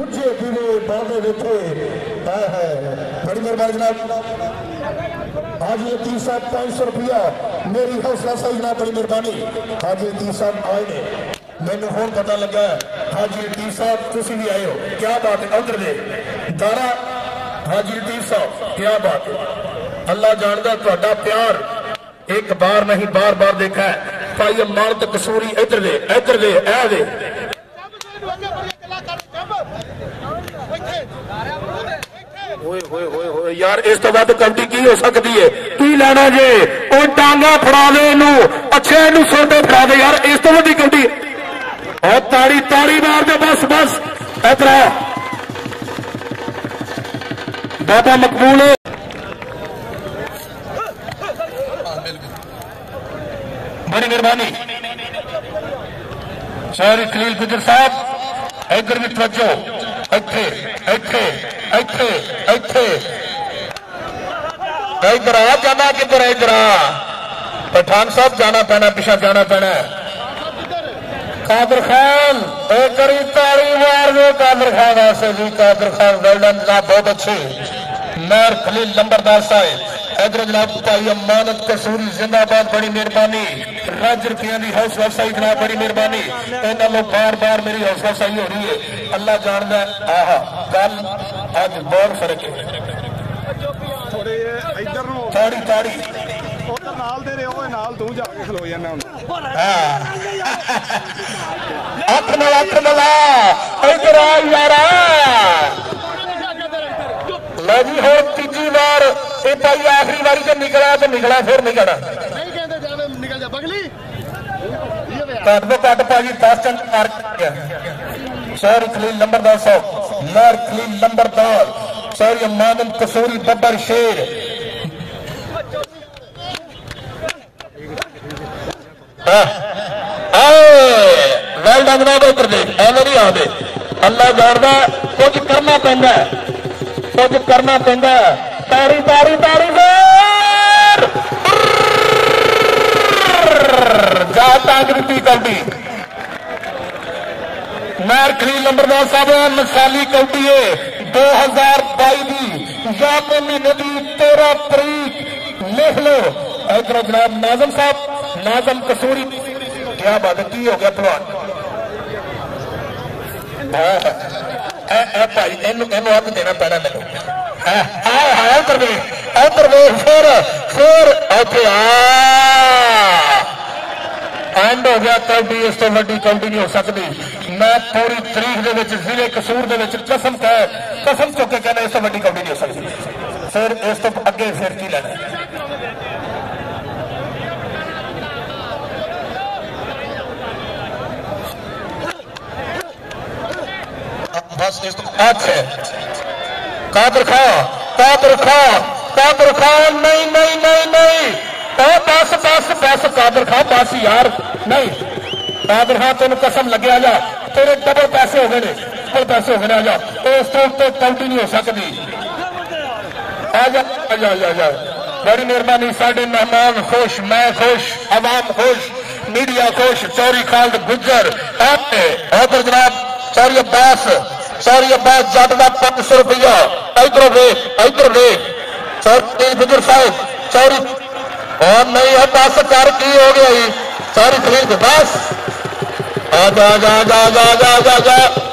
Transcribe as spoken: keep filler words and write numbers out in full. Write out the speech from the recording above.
बड़ी मेहरबानी जनाब। हाजी लतीफ साहब पाँच सौ रुपया मेरी हौसला सही जनाब, बड़ी मेहरबानी। हाजी लतीफ साहब आए ने, मैंने होर पता लगा हाजी लतीफ साहब तुम भी आए हो, क्या बात है। उधर दे दारा हाजी लतीफ साहब, क्या बात है। अल्लाह जानदा तुहाडा प्यार एक बार नहीं बार बार देखा है। भाई अमानत कसूरी इधर दे इधर दे ए दे यार, इस तो बाद कबड्डी की हो सकती है। की लेना जे ओ टांगा फड़ा दे इनू, अच्छे इनू सोटे फड़ा दे यार, इस तो वड्डी कबड्डी। और ताड़ी ताड़ी मार दे, बस बस इधर बाबा मकबूल है। बड़ी मेहरबानी शहरी खलील गुजर साहब, इधर भी तवज्जो, इत्थे इत्थे इत्थे इत्थे इधर आ, जाना किधर इधर आ। पठान साहब जाना पैना, पिछा जाना पैना। कादर खान एक ताड़ी मार दो कादर खान ऐसे भी। कादर खान वेल्डन जनाब, बहुत अच्छे। मैर खलील नंबरदार साहब इधर जनाब। भाई अमानत कसूरी जिंदाबाद, बड़ी मेहरबानी। रज रुपया की हौसला अफजाई जनाब, बड़ी मेहरबानी। इन्हों लोग बार बार मेरी हौसला अफजाई हो रही है। अल्लाह जानदा आहा गल अज बहुत फर्क है। ताड़ी ताड़ी नाल दे रहे हो, नाल तू जाके खलो जाना। अख नला अख नला इधर आ यारा। लो जी हो तीजी बार ये भाई आखिरी बारी जो निकला तो निकला, फिर निकलना कट दो कट भाजी। दस चंद मार शहरी खलील नंबरदार साहब, मैर खलील नंबरदार, शहरी अमानत कसूरी बब्बर शेर। वेल डन जनाब, उतर दे एवं नहीं आते। अल्लाह जानदा कुछ करना पैंदा, कुछ करना पैंदा। तारी तारी तारी जा टांग दी कबड्डी। मैर खलील नंबरदार साहब मिसाली कबड्डी है दो हजार बाई की याद महीने की तेरह तरीक लिख लो। इधर जनाब नाजम साहब, नाजम कसूरी, क्या बात है। की हो गया पहलवान भाई, इन हक देना पैना मैनू। इधर वे इधर वे फिर फिर इतने एंड हो गया कबड्डी। इस तो वड्डी कबड्डी नहीं हो सकती। मैं पूरी तरीक दे विच जिले कसूर दे विच कसम कह कसम चुक के कहना इस तो वड्डी कबड्डी नहीं हो सकती। फिर इस तो अगे फिर की लेना। बस इस तो अच्छा कादर खां कादर खां कादर खां नहीं नहीं नहीं नहीं बस बस बस कादर खां बस यार नहीं। कादर खां तेन कसम लगे आ जा, तेरे डबल पैसे हो गए, डबल पैसे हो गए। आ जा, इस तो काउंटी नहीं हो सकती। आ जा आ जा आ जा। बड़ी मेहरबानी। साढ़े मेहमान खुश, मैं खुश, अवाम खुश, मीडिया खुश। चौरी खाल्द गुजर उधर जनाब चौरी अब्बास, चौरी अब्बास जट का पांच सौ रुपया। इधर वे इधर वे चौरी गुजर साहब चौरी और नहीं है बस कर की हो गया। चौरी खरीद बस आ जा जा जा जा जा जा।